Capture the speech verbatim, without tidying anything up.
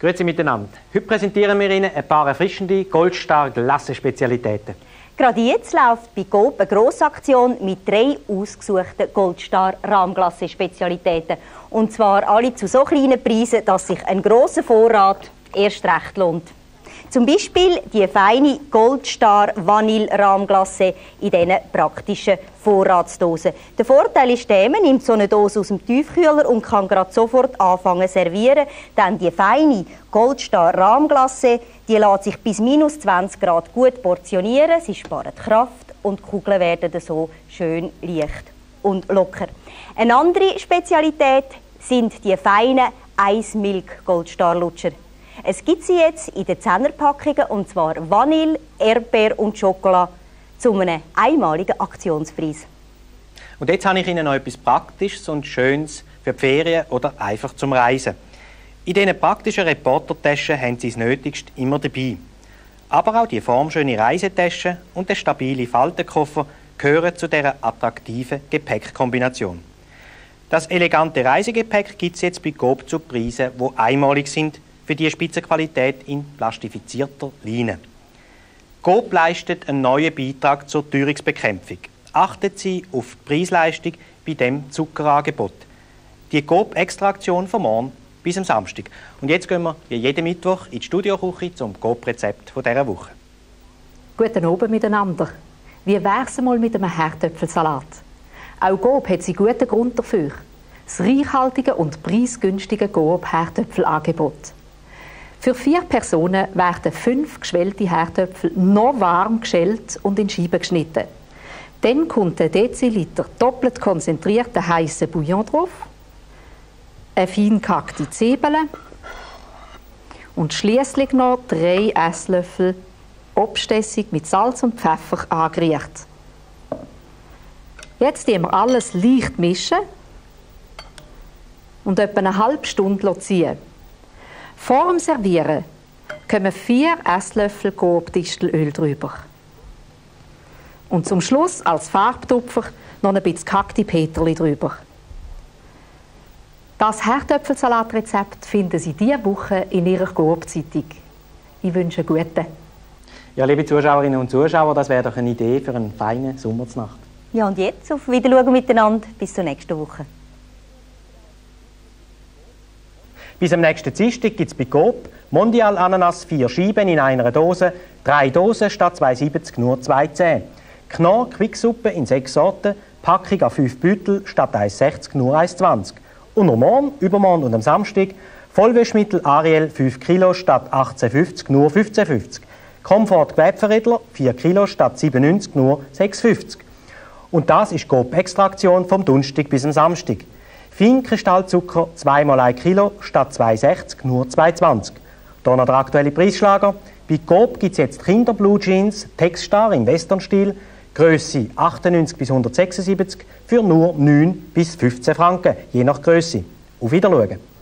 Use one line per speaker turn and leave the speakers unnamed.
Grüezi miteinander. Heute präsentieren wir Ihnen ein paar erfrischende Goldstar-Glasse-Spezialitäten.
Gerade jetzt läuft bei Coop eine Grossaktion mit drei ausgesuchten Goldstar-Rahmglasse-Spezialitäten. Und zwar alle zu so kleinen Preisen, dass sich ein grosser Vorrat erst recht lohnt. Zum Beispiel die feine Goldstar Vanille Rahmglasse in diesen praktischen Vorratsdosen. Der Vorteil ist der, man nimmt so eine Dose aus dem Tiefkühler und kann gerade sofort anfangen zu servieren. Denn die feine Goldstar Rahmglasse, die lässt sich bis minus zwanzig Grad gut portionieren. Sie spart Kraft und die Kugeln werden so schön leicht und locker. Eine andere Spezialität sind die feinen Ice Milk Goldstar Lutscher. Es gibt sie jetzt in den Zehnerpackungen, und zwar Vanille, Erdbeer und Schokolade, zu einem einmaligen Aktionspreis.
Und jetzt habe ich Ihnen noch etwas Praktisches und Schönes für die Ferien oder einfach zum Reisen. In diesen praktischen Reportertaschen haben Sie das Nötigste immer dabei. Aber auch die formschöne Reisetasche und der stabile Faltenkoffer gehören zu dieser attraktiven Gepäckkombination. Das elegante Reisegepäck gibt es jetzt bei Coop zu Preisen, die einmalig sind, für die Spitzenqualität in plastifizierter Leine. Coop leistet einen neuen Beitrag zur Teuerungsbekämpfung. Achten Sie auf die Preisleistung bei dem Zuckerangebot. Die Coop-Extraktion von morgen bis am Samstag. Und jetzt gehen wir wie jeden Mittwoch in die Studioküche zum Coop-Rezept dieser Woche.
Guten Abend miteinander. Wie wär's mal mit einem Herdöpfelsalat? Auch Coop hat sie guten Grund dafür. Das reichhaltige und preisgünstige Coop-Herdöpfelangebot. Für vier Personen werden fünf geschwellte Herdöpfel noch warm geschält und in Scheiben geschnitten. Dann kommt ein Deziliter doppelt konzentrierter heißer Bouillon drauf, eine fein gehackte Zwiebel und schließlich noch drei Esslöffel Obstessig mit Salz und Pfeffer angerührt. Jetzt mischen wir alles leicht mischen und etwa eine halbe Stunde ziehen. Vor dem Servieren kommen vier Esslöffel Coop-Distelöl drüber. Und zum Schluss als Farbtupfer noch ein bisschen gehackte Peterli drüber. Das Herdöpfelsalatrezept finden Sie diese Woche in Ihrer Coop-Zeitung. Ich wünsche einen guten.
Ja, liebe Zuschauerinnen und Zuschauer, das wäre doch eine Idee für eine feine Sommernacht.
Ja, und jetzt auf Wiedersehen miteinander. Bis zur nächsten Woche.
Bis am nächsten Dienstag gibt es bei Coop Mondial Ananas vier Scheiben in einer Dose, drei Dosen statt zwei siebzig nur zwei zehn. Knorr Quicksuppe in sechs Sorten, Packung an fünf Beutel statt eins sechzig nur eins zwanzig. Und am Morgen, übermorgen und am Samstag Vollwäschmittel Ariel fünf Kilo statt achtzehn fünfzig nur fünfzehn fünfzig. Comfort Gewebverrädler vier Kilo statt siebenundneunzig nur sechs fünfzig. Und das ist Coop Extraktion vom Donnerstag bis am Samstag. Feinkristallzucker zwei mal ein Kilo statt zwei sechzig nur zwei zwanzig. Hier noch der aktuelle Preisschlager. Bei Coop gibt es jetzt Kinder Blue Jeans Texstar im Westernstil, Grösse achtundneunzig bis hundertsechsundsiebzig für nur neun bis fünfzehn Franken, je nach Grösse. Auf Wiedersehen.